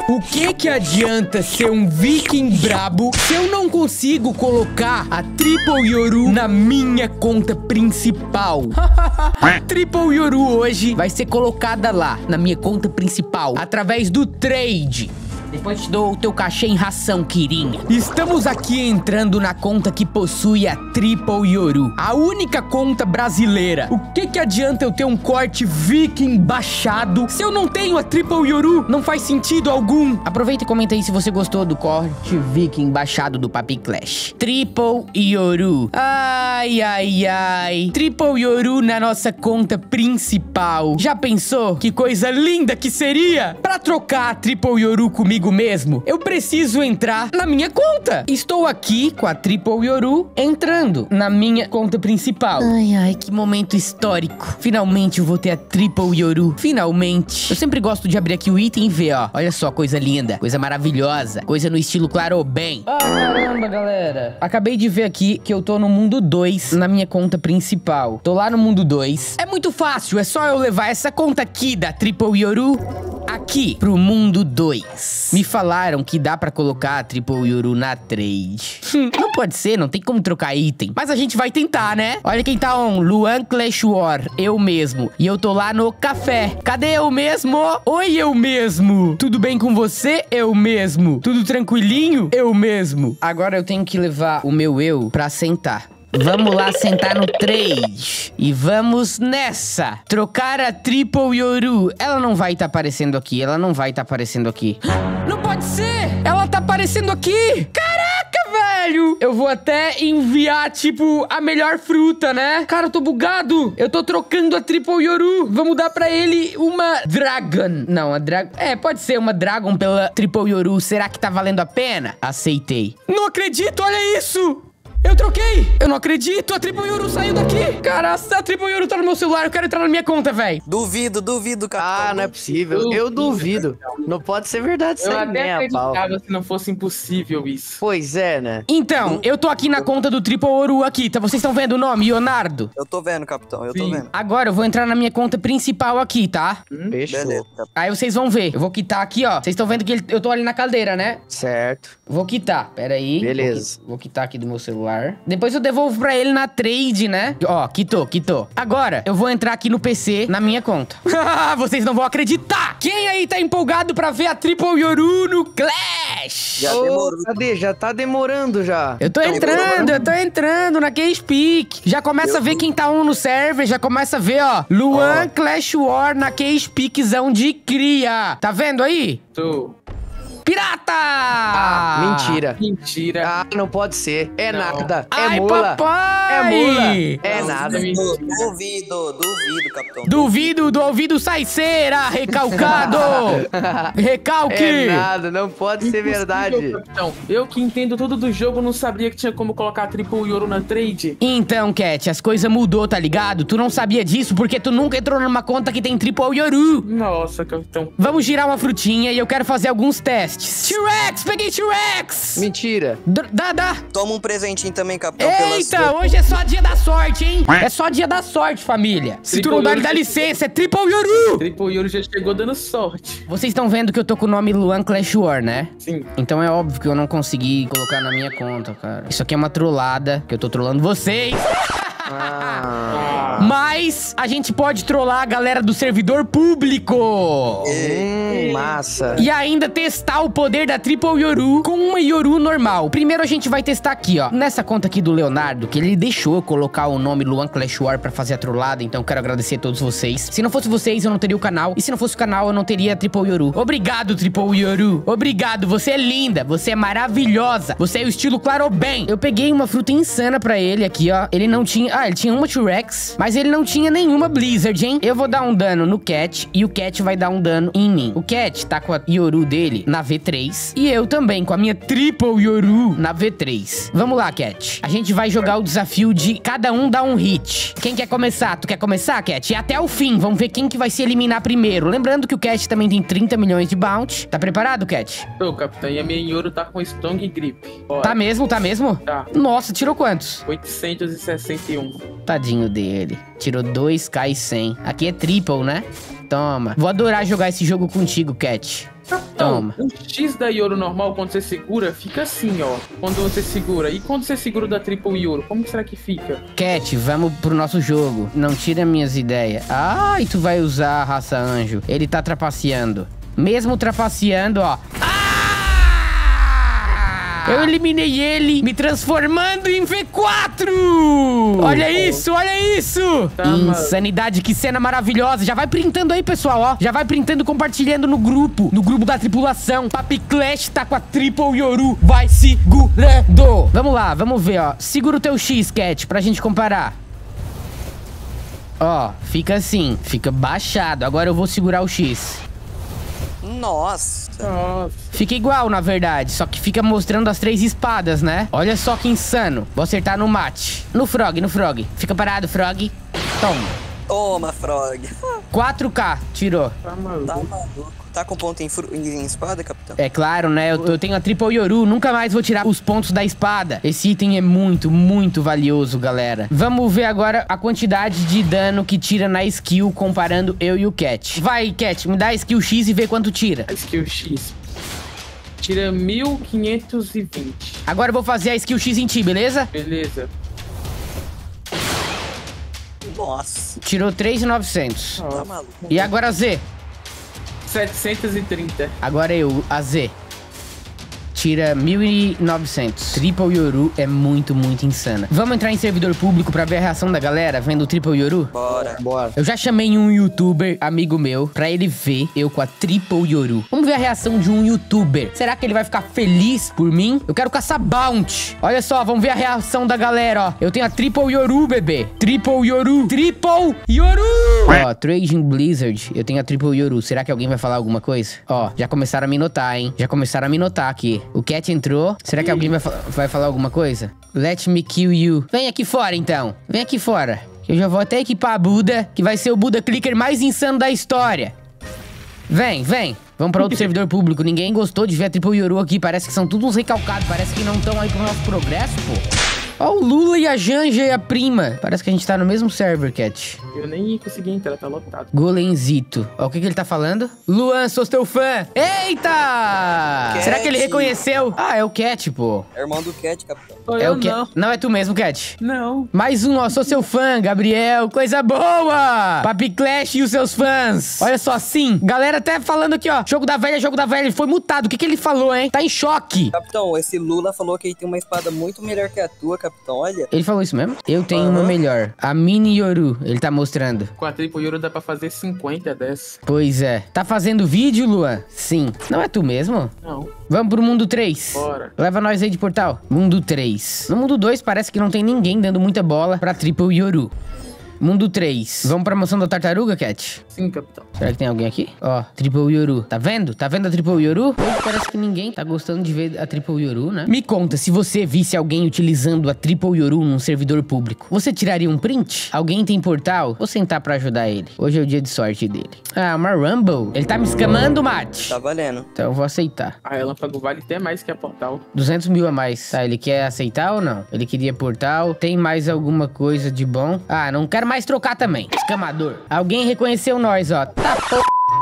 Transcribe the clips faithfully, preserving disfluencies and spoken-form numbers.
O que que adianta ser um viking brabo se eu não consigo colocar a Triple Yoru na minha conta principal? Triple Yoru hoje vai ser colocada lá, na minha conta principal, através do trade. Depois te dou o teu cachê em ração, Kirinha. Estamos aqui entrando na conta que possui a Triple Yoru, a única conta brasileira. O que que adianta eu ter um corte viking baixado se eu não tenho a Triple Yoru? Não faz sentido algum. Aproveita e comenta aí se você gostou do corte viking baixado do Papi Clash. Triple Yoru. Ai, ai, ai. Triple Yoru na nossa conta principal. Já pensou que coisa linda que seria? Pra trocar a Triple Yoru comigo mesmo, eu preciso entrar na minha conta. Estou aqui com a Triple Yoru entrando na minha conta principal. Ai, ai, que momento histórico. Finalmente eu vou ter a Triple Yoru. Finalmente. Eu sempre gosto de abrir aqui o item e ver, ó. Olha só, coisa linda, coisa maravilhosa, coisa no estilo Claro Bem. Ah, caramba, galera. Acabei de ver aqui que eu tô no mundo dois na minha conta principal. Tô lá no mundo dois. É muito fácil, é só eu levar essa conta aqui da Triple Yoru aqui pro mundo dois. Me falaram que dá pra colocar a Triple Yoru na trade. Não pode ser, não tem como trocar item. Mas a gente vai tentar, né? Olha quem tá on, Luan Clash War, eu mesmo. E eu tô lá no café. Cadê eu mesmo? Oi, eu mesmo. Tudo bem com você? Eu mesmo. Tudo tranquilinho? Eu mesmo. Agora eu tenho que levar o meu eu pra sentar. Vamos lá sentar no trade. E vamos nessa. Trocar a Triple Yoru. Ela não vai tá aparecendo aqui. Ela não vai tá aparecendo aqui. Não pode ser! Ela tá aparecendo aqui! Caraca, velho! Eu vou até enviar, tipo, a melhor fruta, né? Cara, eu tô bugado. Eu tô trocando a Triple Yoru. Vamos dar pra ele uma Dragon. Não, a Dragon... É, pode ser uma Dragon pela Triple Yoru. Será que tá valendo a pena? Aceitei. Não acredito, olha isso! Eu troquei! Eu não acredito! A Triple Yoru saiu daqui! Cara, a Triple Yoru tá no meu celular, eu quero entrar na minha conta, velho! Duvido, duvido, capitão. Ah, não é possível. Eu, eu duvido. Não pode ser verdade isso aí, né? Eu até acreditava se não fosse impossível isso. Pois é, né? Então, eu tô aqui na conta do Triple Yoru aqui, tá? Vocês estão vendo o nome? Leonardo? Eu tô vendo, capitão, eu Sim. tô vendo. Agora eu vou entrar na minha conta principal aqui, tá? Hum, Fechou. Beleza, aí vocês vão ver. Eu vou quitar aqui, ó. Vocês estão vendo que ele, eu tô ali na caldeira, né? Certo. Vou quitar. Pera aí. Beleza. Vou, vou quitar aqui do meu celular. Depois eu devolvo pra ele na trade, né? Ó, quitou, quitou. Agora, eu vou entrar aqui no P C, na minha conta. Vocês não vão acreditar! Quem aí tá empolgado pra ver a Triple Yoru no Clash? Já demorou. Oh, cadê? Já tá demorando já. Eu tô entrando, eu tô entrando na K-Speak. Já começa eu a ver tô... quem tá um no server, já começa a ver, ó. Luan oh. Clash War na K-Speakzão de cria. Tá vendo aí? Tô. Pirata! Ah, mentira. Mentira. Ah, não pode ser. É não. nada. É Ai, mula. Papai. É mula. É não, nada. Duvido, duvido, duvido, capitão. Duvido do ouvido sai cera, recalcado. Recalque. É nada, não pode ser verdade. Capitão, eu que entendo tudo do jogo, não sabia que tinha como colocar a Triple Yoru na trade. Então, Cat, as coisas mudou, tá ligado? Tu não sabia disso porque tu nunca entrou numa conta que tem Triple Yoru. Nossa, capitão. Vamos girar uma frutinha e eu quero fazer alguns testes. T-Rex! Peguei T-Rex! Mentira. Dá, dá. Toma um presentinho também, capitão. Eita, hoje é só dia da sorte, hein? É só dia da sorte, família. Se tu não dá, dá licença, é Triple Yoru! Triple Yoru já chegou dando sorte. Vocês estão vendo que eu tô com o nome Luan Clash War, né? Sim. Então é óbvio que eu não consegui colocar na minha conta, cara. Isso aqui é uma trollada, que eu tô trollando vocês. Ah. Mas a gente pode trollar a galera do servidor público. Hum, massa. E ainda testar o poder da Triple Yoru com uma Yoru normal. Primeiro a gente vai testar aqui, ó. Nessa conta aqui do Leonardo, que ele deixou eu colocar o nome Luan Clash War pra fazer a trollada. Então quero agradecer a todos vocês. Se não fosse vocês, eu não teria o canal. E se não fosse o canal, eu não teria a Triple Yoru. Obrigado, Triple Yoru. Obrigado, você é linda. Você é maravilhosa. Você é o estilo Claro Bem. Eu peguei uma fruta insana pra ele aqui, ó. Ele não tinha... Ah, ele tinha uma T-Rex, mas ele não tinha nenhuma Blizzard, hein? Eu vou dar um dano no Cat e o Cat vai dar um dano em mim. O Cat tá com a Yoru dele na V três e eu também com a minha Triple Yoru na V três. Vamos lá, Cat. A gente vai jogar o desafio de cada um dar um hit. Quem quer começar? Tu quer começar, Cat? E até o fim. Vamos ver quem que vai se eliminar primeiro. Lembrando que o Cat também tem trinta milhões de bounty. Tá preparado, Cat? Tô, capitão. E a minha Yoru tá com Strong Grip. Bora. Tá mesmo? Tá mesmo? Tá. Nossa, tirou quantos? oitocentos e sessenta e um. Tadinho dele. Tirou dois K e cem. Aqui é triple, né? Toma. Vou adorar jogar esse jogo contigo, Cat. Capitão, Toma. o X da Yoru normal, quando você segura, fica assim, ó. Quando você segura. E quando você segura o da Triple Yoru, como que será que fica? Cat, vamos pro nosso jogo. Não tira minhas ideias. Ah, e tu vai usar a raça anjo. Ele tá trapaceando. Mesmo trapaceando, ó. Ah! Eu eliminei ele, me transformando em V quatro! Olha isso, olha isso! Tá, Insanidade, que cena maravilhosa. Já vai printando aí, pessoal, ó. Já vai printando, compartilhando no grupo. No grupo da tripulação. Papi Clash tá com a Triple Yoru. Vai segurando. Vamos lá, vamos ver, ó. Segura o teu X, Cat, pra gente comparar. Ó, fica assim. Fica baixado. Agora eu vou segurar o X. Nossa. Nossa. Fica igual, na verdade, só que fica mostrando as três espadas, né? Olha só que insano. Vou acertar no mate. No Frog, no Frog. Fica parado, Frog. Toma. Toma, Frog. quatro K, tirou. Tá maluco. Tá maluco. Tá com ponto em, fru- em espada, capitão? É claro, né? Eu, eu tenho a Triple Yoru. Nunca mais vou tirar os pontos da espada. Esse item é muito, muito valioso, galera. Vamos ver agora a quantidade de dano que tira na skill, comparando eu e o Cat. Vai, Cat, me dá a skill X e vê quanto tira. A skill X. Tira mil quinhentos e vinte. Agora eu vou fazer a skill X em ti, beleza? Beleza. Nossa. Tirou três mil e novecentos. Tá maluco. E agora a Z? setecentos e trinta. Agora eu, a Z. Tira mil e novecentos. Triple Yoru é muito, muito insana. Vamos entrar em servidor público pra ver a reação da galera vendo o Triple Yoru? Bora. Bora. Eu já chamei um youtuber, amigo meu, pra ele ver eu com a Triple Yoru. Vamos ver a reação de um youtuber. Será que ele vai ficar feliz por mim? Eu quero caçar bounty. Olha só, vamos ver a reação da galera, ó. Eu tenho a Triple Yoru, bebê. Triple Yoru. Triple Yoru! Ó, Trading Blizzard. Eu tenho a Triple Yoru. Será que alguém vai falar alguma coisa? Ó, já começaram a me notar, hein? Já começaram a me notar aqui. O Cat entrou. Será que alguém vai, fa vai falar alguma coisa? Let me kill you. Vem aqui fora, então. Vem aqui fora. Eu já vou até equipar a Buda, que vai ser o Buda Clicker mais insano da história. Vem, vem. Vamos pra outro servidor público. Ninguém gostou de ver a Triple Yoru aqui. Parece que são todos uns recalcados. Parece que não estão aí pro nosso progresso, pô. Ó o Lula e a Janja e a prima. Parece que a gente tá no mesmo server, Cat. Eu nem consegui entrar, tá lotado. Golenzito. Ó, o que que ele tá falando? Luan, sou teu fã. Eita! Cat. Será que ele reconheceu? Ah, é o Cat, pô. É irmão do Cat, capitão. Sou É eu o Cat. não. Não é tu mesmo, Cat. Não. Mais um, ó. Sou seu fã, Gabriel. Coisa boa! Papi Clash e os seus fãs. Olha só, sim. Galera até falando aqui, ó. Jogo da velha, jogo da velha. Ele foi mutado. O que que ele falou, hein? Tá em choque. Capitão, esse Lula falou que ele tem uma espada muito melhor que a tua, capitão. Olha. Ele falou isso mesmo? Eu tenho Aham. uma melhor. A Mini Yoru. Ele tá mostrando. Com a Triple Yoru dá pra fazer cinquenta dessa. Pois é. Tá fazendo vídeo, Luan? Sim. Não é tu mesmo? Não. Vamos pro mundo três. Bora. Leva nós aí de portal. Mundo três. No mundo dois parece que não tem ninguém dando muita bola pra Triple Yoru. Mundo três. Vamos pra mansão da tartaruga, Cat? Sim, capitão. Será que tem alguém aqui? Ó, Triple Yoru. Tá vendo? Tá vendo a Triple Yoru? Hoje parece que ninguém tá gostando de ver a Triple Yoru, né? Me conta, se você visse alguém utilizando a Triple Yoru num servidor público, você tiraria um print? Alguém tem portal? Vou sentar pra ajudar ele. Hoje é o dia de sorte dele. Ah, uma Rumble. Ele tá me escamando, mate. Tá valendo. Então eu vou aceitar. A relâmpago vale até mais que a portal. duzentos mil a mais. Tá, ele quer aceitar ou não? Ele queria portal. Tem mais alguma coisa de bom? Ah, não quero mais trocar também. Escamador. Alguém reconheceu nós, ó. Tá, pô.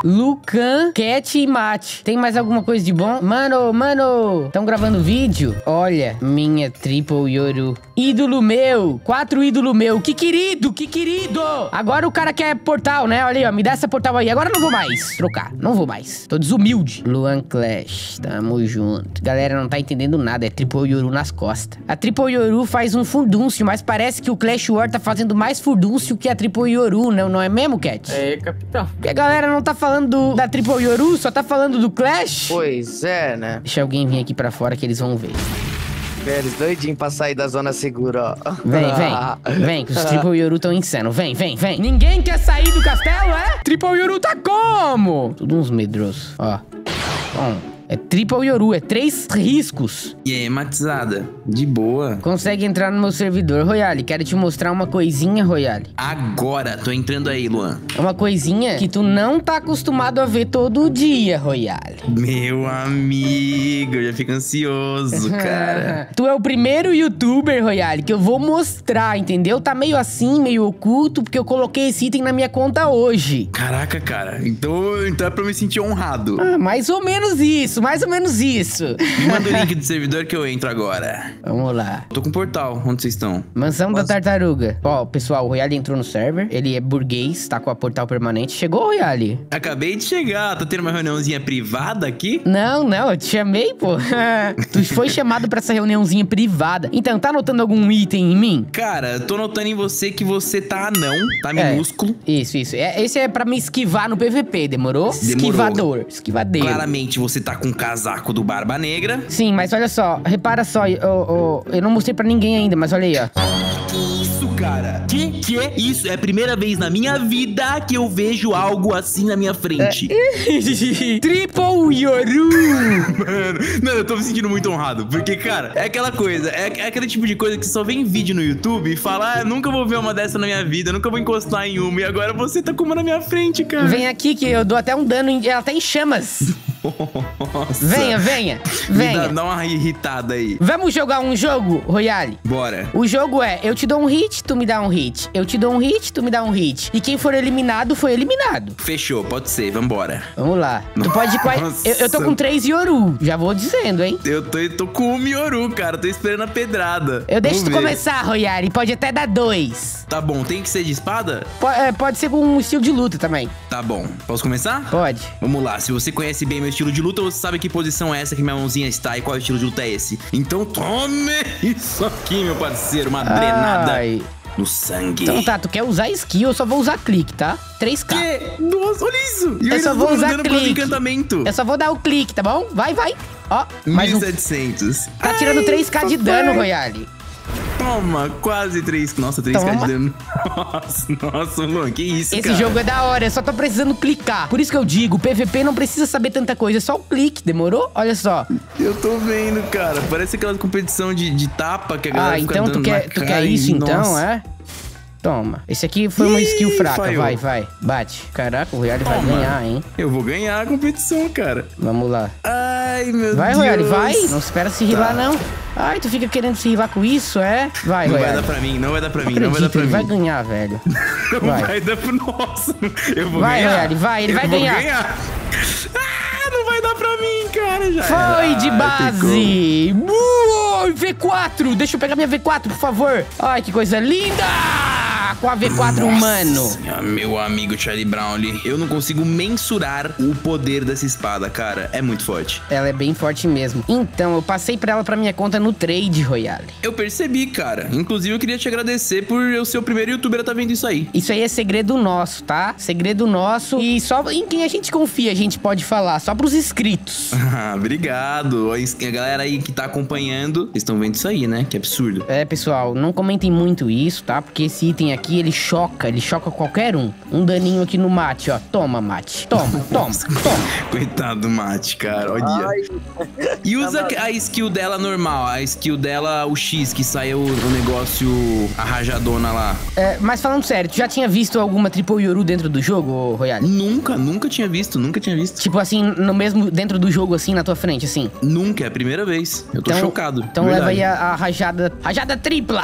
Lucan, Cat e Mate. Tem mais alguma coisa de bom? Mano, mano, estão gravando vídeo? Olha, minha Triple Yoru. Ídolo meu, quatro ídolo meu. Que querido, que querido. Agora o cara quer portal, né? Olha aí, ó, me dá essa portal aí. Agora eu não vou mais trocar, não vou mais. Tô desumilde. Luan Clash, tamo junto. Galera, não tá entendendo nada, é Triple Yoru nas costas. A Triple Yoru faz um furdúncio, mas parece que o Clash War tá fazendo mais furdúncio que a Triple Yoru, não, não é mesmo, Cat? É, capitão. Porque a galera não tá falando do, da Triple Yoru, só tá falando do Clash. Pois é, né? Deixa alguém vir aqui pra fora que eles vão ver. Eles doidinho pra sair da zona segura, ó. Vem, vem. Vem, que os Triple Yoru tão insanos. Vem, vem, vem. Ninguém quer sair do castelo, é? Triple Yoru tá como? Tudo uns medrosos, ó. Tom, É Triple Yoru, é três riscos. E aí, matizada? De boa. Consegue entrar no meu servidor, Royale. Quero te mostrar uma coisinha, Royale. Agora, tô entrando aí, Luan. É uma coisinha que tu não tá acostumado a ver todo dia, Royale. Meu amigo, eu já fico ansioso, cara. Tu é o primeiro youtuber, Royale, que eu vou mostrar, entendeu? Tá meio assim, meio oculto, porque eu coloquei esse item na minha conta hoje. Caraca, cara. Então, então é pra eu me sentir honrado. Ah, mais ou menos isso, mais ou menos isso. Me manda o link do servidor que eu entro agora. Vamos lá. Tô com um portal. Onde vocês estão? Mansão da Tartaruga. Ó, pessoal, o Royale entrou no server. Ele é burguês, tá com a portal permanente. Chegou, Royale? Acabei de chegar. Tá tendo uma reuniãozinha privada aqui? Não, não, eu te chamei, pô. Tu foi chamado pra essa reuniãozinha privada. Então, tá anotando algum item em mim? Cara, tô notando em você que você tá anão, tá É. minúsculo. Isso, isso. É, esse é pra me esquivar no P V P, demorou? Esquivador, esquivadeiro. Claramente você tá com o casaco do Barba Negra. Sim, mas olha só, repara só, eu, eu, eu não mostrei pra ninguém ainda, mas olha aí, ó. Que isso, cara? Que que é isso? É a primeira vez na minha vida que eu vejo algo assim na minha frente. Triple Yoru! Mano, não, eu tô me sentindo muito honrado. Porque, cara, é aquela coisa, é, é aquele tipo de coisa que só vem vídeo no YouTube e fala, ah, nunca vou ver uma dessa na minha vida, nunca vou encostar em uma. E agora você tá com uma na minha frente, cara. Vem aqui que eu dou até um dano, em, ela tá em chamas. Nossa. Venha, venha, Me venha. dá, dá uma irritada aí. Vamos jogar um jogo, Royale? Bora. O jogo é, eu te dou um hit, tu me dá um hit. Eu te dou um hit, tu me dá um hit. E quem for eliminado, foi eliminado. Fechou, pode ser, vambora. Vamos lá. Tu pode... Nossa. Eu, eu tô com três Yoru, já vou dizendo, hein? Eu tô, eu tô com o Mioru, cara, tô esperando a pedrada. Eu deixo Vamos tu ver. começar, Royale, pode até dar dois. Tá bom, tem que ser de espada? Po- é, pode ser com um estilo de luta também. Tá bom, posso começar? Pode. Vamos lá, se você conhece bem meu estilo de luta, você sabe que posição é essa que minha mãozinha está e qual estilo de luta é esse. Então tome isso aqui, meu parceiro, uma drenada Ai. no sangue. Então tá, tu quer usar skill, eu só vou usar clique, tá? três K. Que? Nossa, olha isso! E Eu ainda só tô vou usar mandando por causa do clique. encantamento. Eu só vou dar o clique, tá bom? Vai, vai. Ó, mais mil um. e setecentos. Tá tirando Ai, três K de papai. dano, Royale. Toma, quase três. Nossa, três K Toma. de dano. Nossa, nossa, mano, que isso, Esse cara? jogo é da hora, eu só tô precisando clicar. Por isso que eu digo, P V P não precisa saber tanta coisa, é só o clique, demorou? Olha só. Eu tô vendo, cara. Parece aquela competição de, de tapa que a galera Ah, fica então tu dando quer, na tu cara quer e- isso então, nossa. é? Toma. Esse aqui foi uma Ih, skill fraca, falhou. vai, vai. Bate. Caraca, o Royale vai Toma. ganhar, hein? Eu vou ganhar a competição, cara. Vamos lá. Ai, meu Vai, Deus. Royale, vai. Não espera se rilar, Tá. não. Ai, tu fica querendo se rilar com isso, é? Vai, Não vai Royale. dar pra mim, não vai dar pra mim, Não não vai dar acredito, pra ele mim. vai ganhar, velho. Não vai. vai dar pro... Nossa, eu vou Vai, ganhar. Royale, vai, ele Eu vai vou ganhar. Ah, não vai dar pra mim, cara. Já Foi era. de Ah, base! Uou, V quatro! Deixa eu pegar minha V quatro, por favor! Ai, que coisa linda! Com a V quatro humano! Nossa, meu amigo Charlie Brownlee, eu não consigo mensurar o poder dessa espada, cara. É muito forte. Ela é bem forte mesmo. Então, eu passei pra ela pra minha conta no trade, Royale. Eu percebi, cara. Inclusive, eu queria te agradecer por eu ser o primeiro youtuber a tá vendo isso aí. Isso aí é segredo nosso, tá? Segredo nosso. E só em quem a gente confia a gente pode falar. Só pros inscritos. Ah, obrigado. A galera aí que tá acompanhando, vocês estão vendo isso aí, né? Que absurdo. É, pessoal, não comentem muito isso, tá? Porque esse item aqui, ele choca. Ele choca qualquer um. Um daninho aqui no mate, ó. Toma, mate. Toma, toma, toma. Coitado do Mate, cara. Olha. Ai, E usa a skill dela normal, a skill dela, o X, que saiu o negócio, a rajadona lá. É, mas falando sério, tu já tinha visto alguma Triple Yoru dentro do jogo, ô, Royale? Nunca, nunca tinha visto, nunca tinha visto. Tipo assim, no mesmo, dentro do jogo, assim, na tua frente, assim. Nunca, é a primeira vez. Eu tô Então- chocado. Então verdade. leva aí a, a rajada, rajada tripla.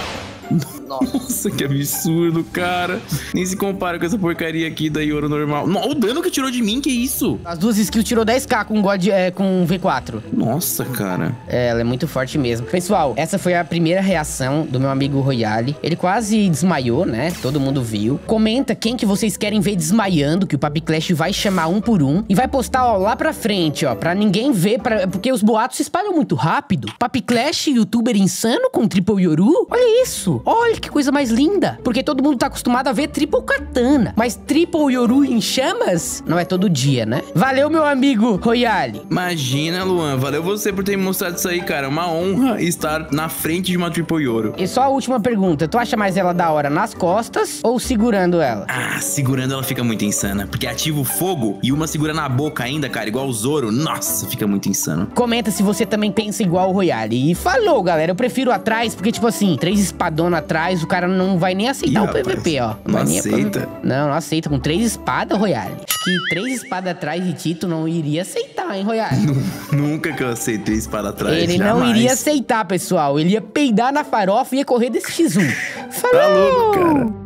Nossa, que absurdo, cara. Nem se compara com essa porcaria aqui da Yoro normal. Não, o dano que tirou de mim, que isso? As duas skills tirou dez K com, God, é, com V quatro. Nossa, cara. É, ela é muito forte mesmo. Pessoal, essa foi a primeira reação do meu amigo Royale. Ele quase desmaiou, né? Todo mundo viu. Comenta quem que vocês querem ver desmaiando, que o Papi Clash vai chamar um por um. E vai postar, ó, lá pra frente, ó, pra ninguém ver, pra... porque os boatos se espalham muito rápido. Papi Clash, youtuber insano com Triple Yoru? Olha isso! Olha Olha que coisa mais linda. Porque todo mundo tá acostumado a ver triple katana. Mas triple Yoru em chamas não é todo dia, né? Valeu, meu amigo Royale. Imagina, Luan. Valeu você por ter me mostrado isso aí, cara. É uma honra estar na frente de uma triple Yoru. E só a última pergunta. Tu acha mais ela da hora nas costas ou segurando ela? Ah, segurando ela fica muito insana. Porque ativa o fogo e uma segura na boca ainda, cara. Igual o Zoro. Nossa, fica muito insano. Comenta se você também pensa igual o Royale. E falou, galera. Eu prefiro atrás, porque, tipo assim, três espadonas atrás, o cara não vai nem aceitar Ih, o P V P, ó. Não Vai aceita? Nem... Não, não aceita. Com três espadas, Royale. Acho que três espadas atrás de Tito não iria aceitar, hein, Royale? Nunca que eu aceitei espada atrás. Ele jamais. não iria aceitar, pessoal. Ele ia peidar na farofa e ia correr desse X um. Falou! Tá louco, cara.